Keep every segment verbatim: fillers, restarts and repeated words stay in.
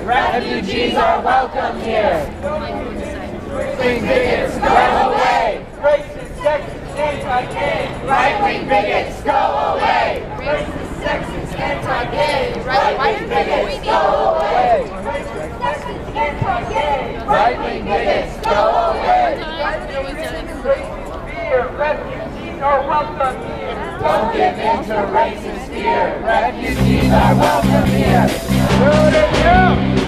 Refugees are welcome here. Right-wing bigots, go away. Racist, sexist, anti-gay. Right-wing bigots, go away. Racist, sexist, anti-gay. Right-wing bigots, go away. Racist, sexist, anti-gay. Right-wing bigots, go away. Right-wing bigots, racist fear. Refugees are welcome here. Don't give in to racist fear. Refugees are welcome here. Shoot it down.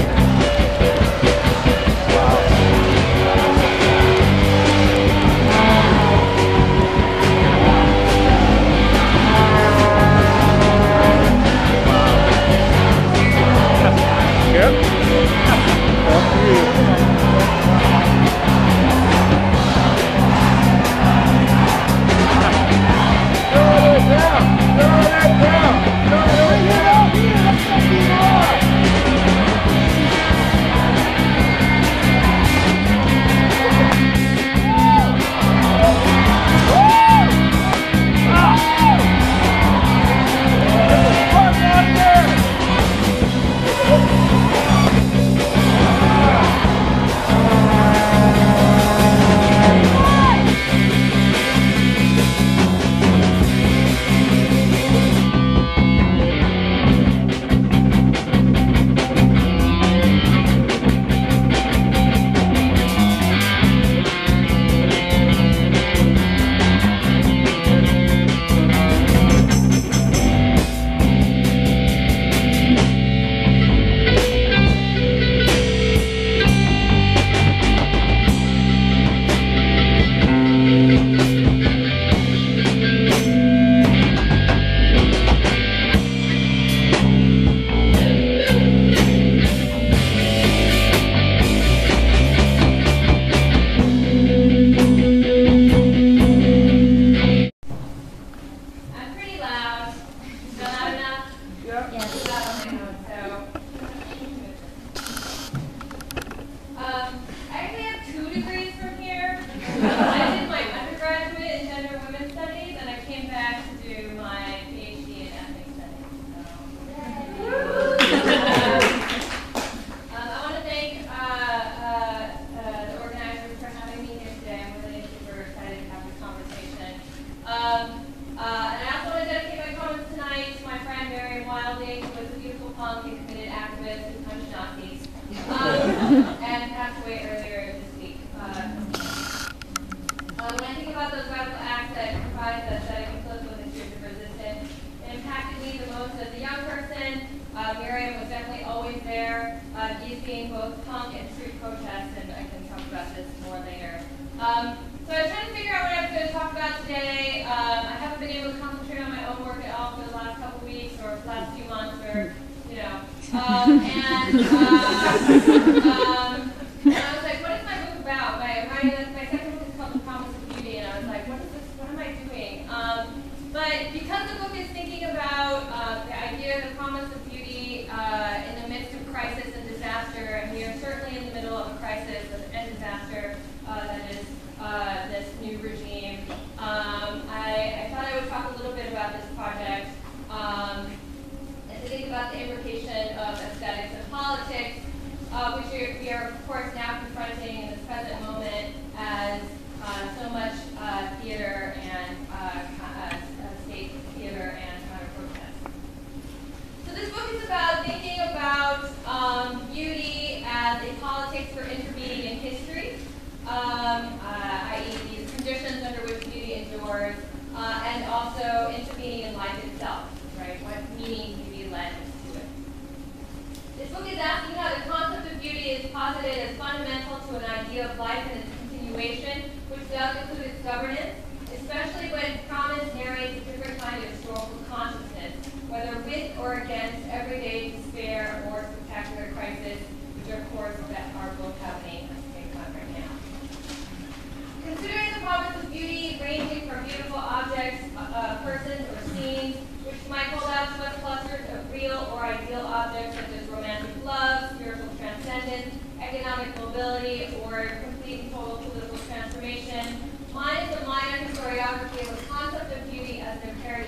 Yep.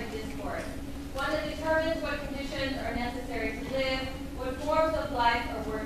One that determines what conditions are necessary to live, what forms of life are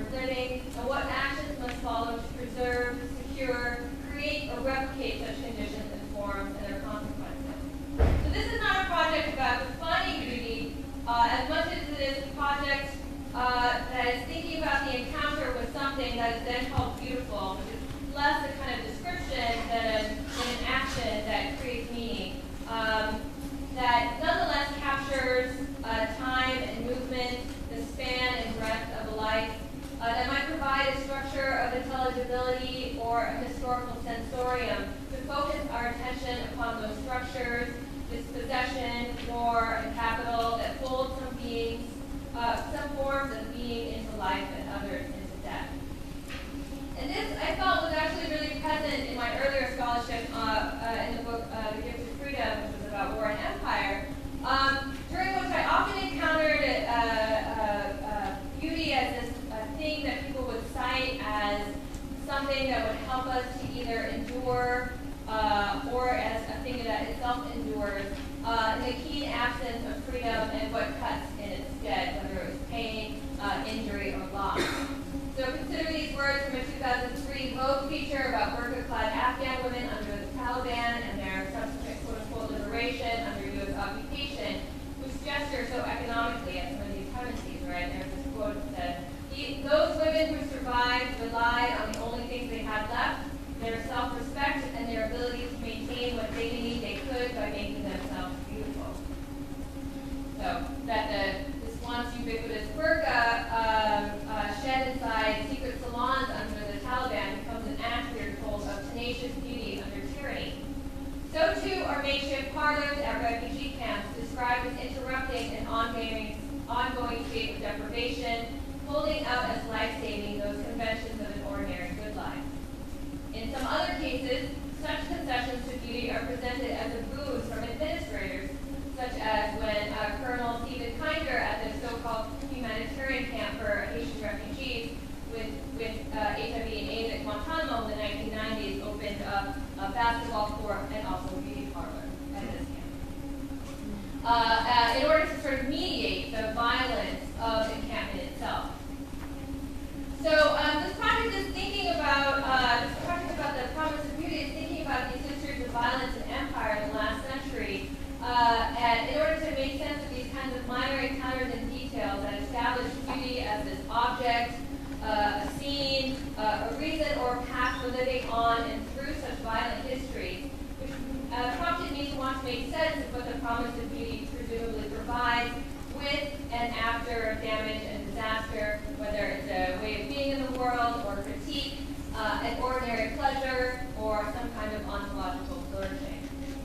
preserve, secure, create, or replicate such conditions and forms and their consequences. So this is not a project about defining beauty uh, as much as it is a project uh, that is thinking about the encounter with something that is then called beautiful, which is less a kind of description than, a, than an action that creates meaning. Um, that nonetheless captures uh, time and movement, the span and breadth of a life, uh, that might provide a structure of intelligibility or a historical sensorium to focus our attention upon those structures, dispossession, war, and capital that fold some beings, uh, some forms of being into life and others into death. And this, I felt, was actually really present in my earlier scholarship uh, uh, in the book uh, The Gift of Freedom, which was about war and empire, um, during which I often encountered uh, uh, uh, beauty as this uh, thing that people would cite as something that would help us to either endure uh, or as a thing that itself endures, uh, in the keen absence of freedom and what cuts in its stead, whether it was pain, uh, injury, or loss. So consider these words from a two thousand three Vogue feature about burqa-clad Afghan women under the Taliban and their subsequent quote-unquote liberation under U S occupation, which gesture so economically at some of these currencies, right? There's this quote that says, those women who survived relied on the only things they had left, their self-respect and their ability to maintain what dignity they could by making themselves beautiful. So that the once ubiquitous burqa um, uh, shed inside secret salons under the Taliban becomes an act, we are told, of tenacious beauty under tyranny. So too are makeshift parlors at refugee camps described as interrupting an ongoing, ongoing state of deprivation, holding out as life-saving those conventions of an ordinary good life. In some other cases, such concessions to beauty are presented as a boon from administrators, such as when uh, Colonel Stephen Kinder at the so-called humanitarian camp for Haitian refugees with, with uh, H I V and AIDS at Guantanamo in the nineteen nineties opened up a basketball court and also a beauty parlor at this camp. Uh, uh, in order to sort of mediate the violence of encampment itself. So um, this project is thinking about, uh, this project about the promise of beauty is thinking about these histories of violence and empire in the last century. Uh, and in order to make sense of these kinds of minor encounters and details that establish beauty as this object, uh, a scene, uh, a reason or a path for living on and through such violent histories, which uh, prompted me to want to make sense of what the promise of beauty presumably provides with and after damage and disaster, whether it's a way of being in the world or critique, uh, an ordinary pleasure, or some kind of ontological flourishing.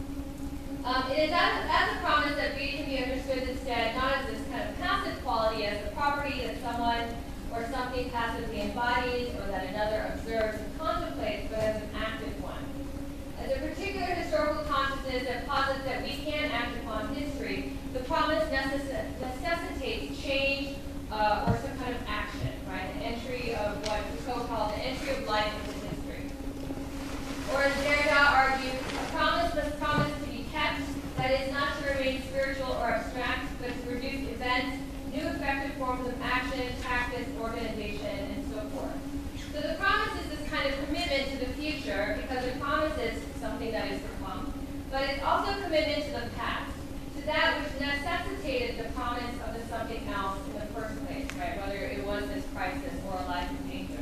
Um, it is as, as a promise that beauty can be understood instead not as this kind of passive quality, as the property that someone or something passively embodies or that another observes and contemplates, but as an active one. As a particular historical consciousness that posits that we can act upon history, the promise necess necessitates change uh, or some kind of action, right? An entry of what Foucault called the entry of life into history. Or as Derrida argued, a promise must promise to be kept, that is not to remain spiritual or abstract, but to produce events, new effective forms of action, practice, organization, and so forth. So the promise is this kind of commitment to the future, because it promises something that is to come, but it's also a commitment to the past, to that which necessitated the promise of the something else in the first place, right? Whether it was this crisis or a life in danger.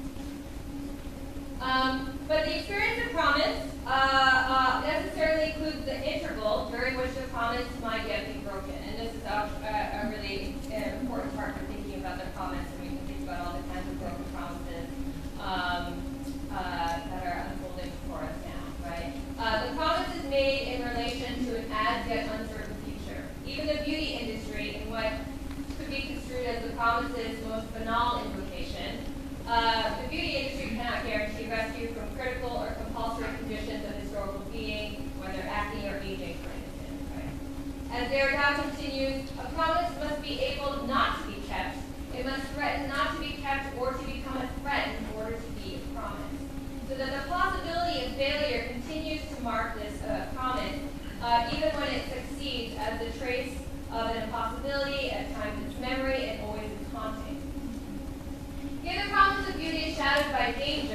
Um, but the experience of promise uh, uh, necessarily includes the interval during which the promise might yet be broken. And this is a, a, a really uh, important part for thinking about the promise, and we can think about all the kinds of broken promises um, uh, that are unfolding before us now, right? Uh, the promise is made in relation to an as yet uncertain future. Even the beauty industry, in what could be construed as the promise's most banal invocation, Uh, the beauty industry cannot guarantee rescue from critical or compulsory conditions of historical being, whether acne or aging, for instance. Right? As Derrida continues, a promise must be able not to be kept. It must threaten not to be kept or to become a threat in order to be a promise. So that the possibility of failure continues to mark this uh, promise, uh, even when it succeeds as the trace of an impossibility, at times its memory, and always its haunting. Here the promise of beauty is shadowed by danger, a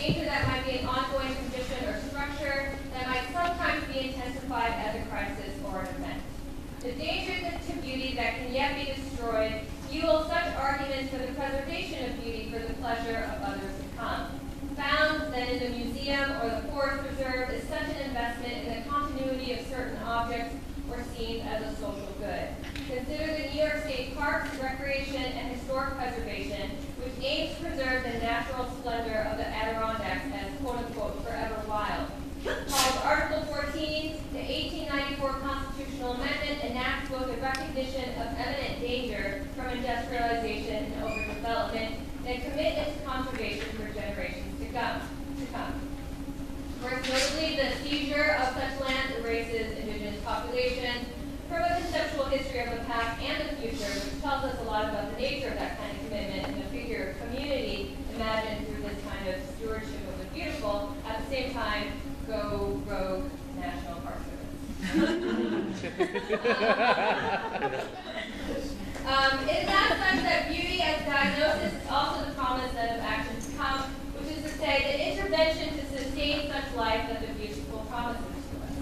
danger that might be an ongoing condition or structure that might sometimes be intensified as a crisis or an event. The dangers to beauty that can yet be destroyed fuel such arguments for the preservation of beauty for the pleasure of others to come. Found that in the museum or the forest preserve is such an investment in the continuity of certain objects or scenes as a social good. Consider the New York State Parks, Recreation, and Historic Preservation, which aims to preserve the natural splendor of the Adirondacks as quote-unquote forever wild. Called Article fourteen, the eighteen ninety-four Constitutional Amendment enacts both a recognition of imminent danger from industrialization and overdevelopment and a commitment to conservation for generations to come. To come. Most notably, the seizure of such land erases indigenous populations from a conceptual history of the past and the future, which tells us a lot about the nature of that kind of commitment and the figure of community imagined through this kind of stewardship of the beautiful, at the same time, go rogue National Park Service. um, it is as such that beauty as diagnosis is also the promise then of action to come, which is to say that intervention to sustain such life that the beautiful promises to us.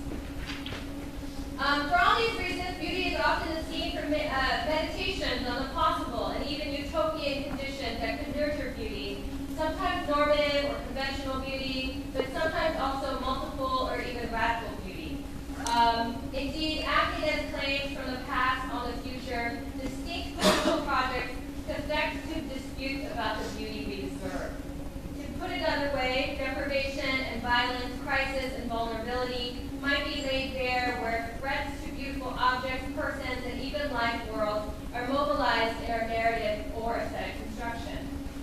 Um, for all these reasons, beauty is often the scene for me uh, meditations on the possible and even utopian conditions that could nurture beauty, sometimes normative or conventional beauty, but sometimes also multiple or even radical beauty. Um, indeed, acting as claims from the past on the future, distinct political projects affect to dispute about the beauty we deserve. To put it another way, deprivation and violence, crisis and vulnerability might be laid bare where threats to beautiful objects, persons, and even life worlds are mobilized in our narrative or aesthetic construction.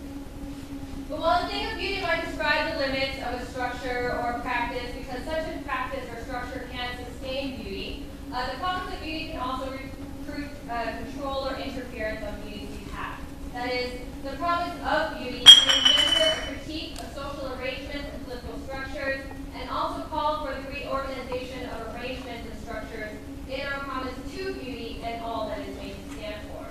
But while the thing of beauty might describe the limits of a structure or a practice, because such a practice or structure can't sustain beauty, uh, the promise of beauty can also recruit uh, control or interference on beauty's behalf. That is, the promise of beauty can engender a critique of social arrangements and political structures, and also call for the reorganization of arrangements and structures in our promise to beauty and all that is made to stand for.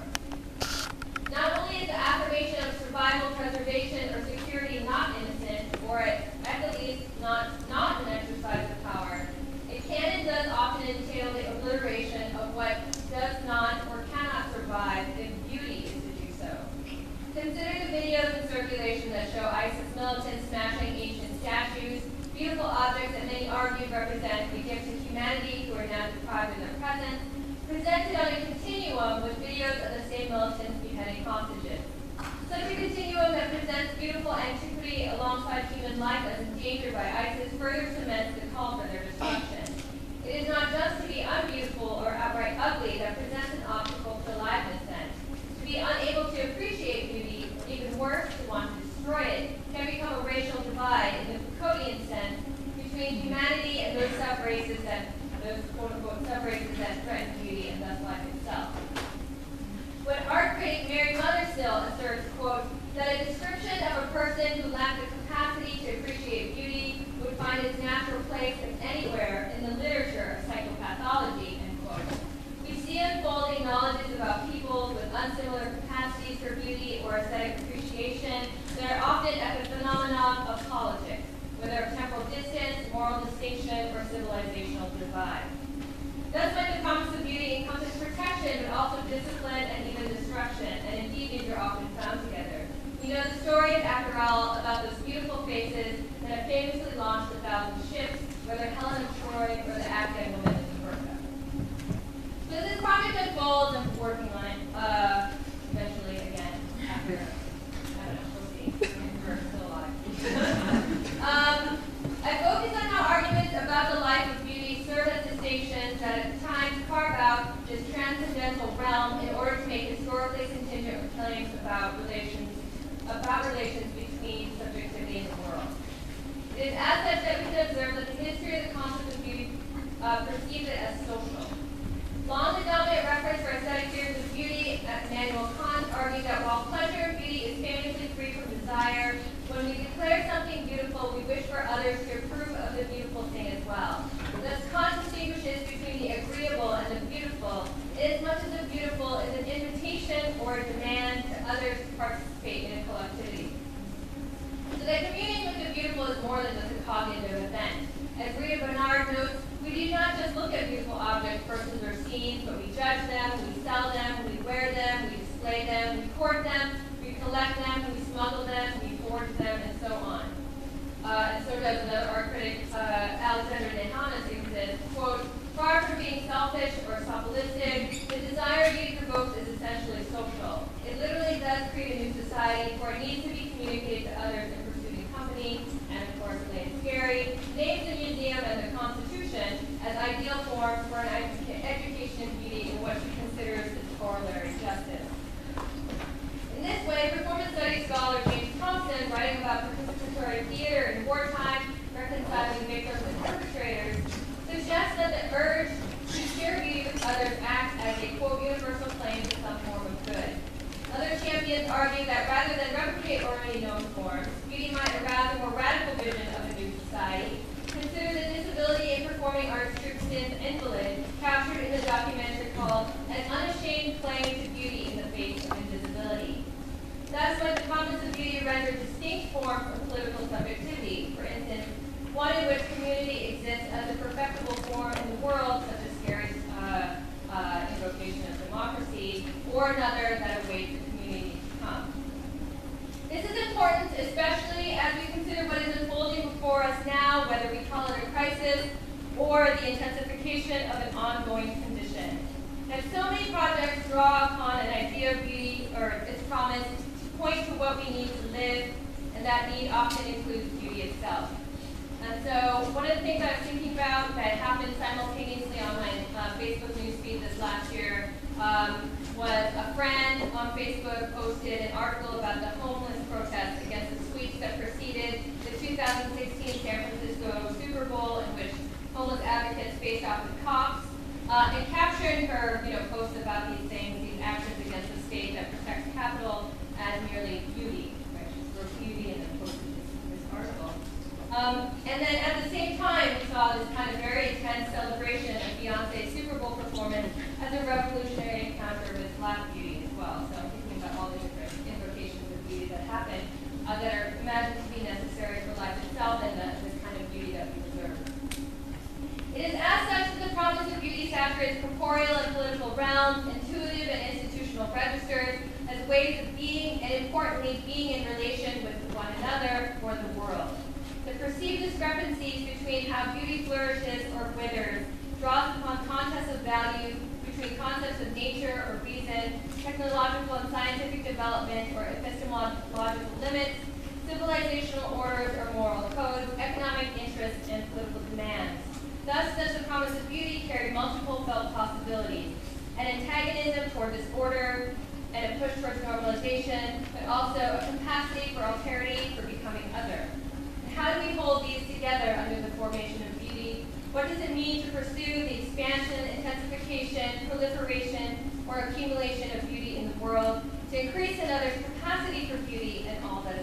Not only is the affirmation of survival, preservation, or security not innocent, or at, at the least not, not an exercise of power, it can and does often entail the obliteration of what does not or cannot survive if beauty is to do so. Consider the videos in circulation that show ISIS militants smashing ancient statues, beautiful objects that many argue represent the gifts of humanity who are now deprived of their presence, presented on a continuum with videos of the same militants beheading hostages. Such a continuum that presents beautiful antiquity alongside human life as endangered by ISIS further cements the call for their destruction. It is not just to be unbeautiful or outright ugly that presents an obstacle to aliveness then. To be unable to appreciate beauty, or even worse, to want to destroy it, can become a racial divide in the Foucauldian sense between humanity and those sub-races that those quote-unquote sub-races that threaten beauty and thus life itself. When art critic Mary Mothersill asserts, quote, that a description of a person who lacked the capacity to appreciate beauty would find its natural place anywhere in the literature of psychopathology, end quote. We see unfolding knowledges about people with unsimilar capacities for beauty or aesthetic appreciation that are often epiphenomenon of politics, whether of temporal distance, moral distinction, or civilizational divide. Thus might the promise of beauty encompass protection, but also discipline and even destruction, and indeed these are often found together. We know the story, after all, about those beautiful faces that have famously launched a thousand ships, whether Helen of Troy or the Afghan woman in Burqa. So this project unfolds, and we're working on it, uh, eventually again, after, I don't know, we'll see, we're still alive. um, I focus on how arguments about the life of beauty serve as distinctions that at times carve out this transcendental realm in order to make historically contingent claims about relations, about relations between subjectivity and the world. It is as such that we can observe that the history of the concept of beauty uh, perceives it as social. Long the dominant reference for aesthetic theories of beauty, Immanuel Kant argued that while pleasure of beauty is famously free from desire, when we declare something beautiful, we wish for others to approve of the beautiful thing as well. Thus, Kant distinguishes between the agreeable and the beautiful, inasmuch as the beautiful is an invitation or a demand to others to participate in a collectivity. So that communing with the beautiful is replicate already known forms, beauty might arouse a more radical vision of a new society. Consider the disability in performing arts troupe Sin's Invalid, captured in the documentary called An Unashamed Claim to Beauty in the Face of Invisibility. Thus, when the promise of beauty rendered distinct forms of political subjectivity, for instance, one in which community exists as a perfectible form in the world, such as Gary's uh, uh, invocation of democracy, or another that awaits the community to come. This is important, especially as we consider what is unfolding before us now, whether we call it a crisis or the intensification of an ongoing condition. And so many projects draw upon an idea of beauty, or its promise, to point to what we need to live, and that need often includes beauty itself. And so one of the things I was thinking about that happened simultaneously on my uh, Facebook newsfeed this last year um, was a friend on Facebook posted an article about the homeless protest against the sweeps that preceded the two thousand sixteen San Francisco Super Bowl, in which homeless advocates faced off with cops, uh, and captured her you know, posts about these things, these actions against the state that protects capital, as merely beauty. Right? She wrote beauty and then posted this, this article. Um, and then at the same time, we saw this kind of very intense celebration of Beyonce's Super Bowl performance as a revolutionary encounter with Black beauty as well. So I'm thinking about all the different invocations of beauty that happen uh, that are imagined to be necessary for life itself and the, this kind of beauty that we deserve. It is as such that the promise of beauty saturates corporeal and political realms, intuitive and institutional registers, as ways of being, and importantly, being in relation with one another or the world. The perceived discrepancies between how beauty flourishes or withers draws upon contests of value between concepts of nature or reason, technological and scientific development or epistemological limits, civilizational orders or moral codes, economic interests, and political demands. Thus does the promise of beauty carry multiple felt possibilities, an antagonism toward disorder, and a push towards normalization, but also a capacity for alterity, for becoming other. How do we hold these together under the formation of beauty? What does it mean to pursue the expansion, intensification, proliferation, or accumulation of beauty in the world, to increase another's capacity for beauty and all that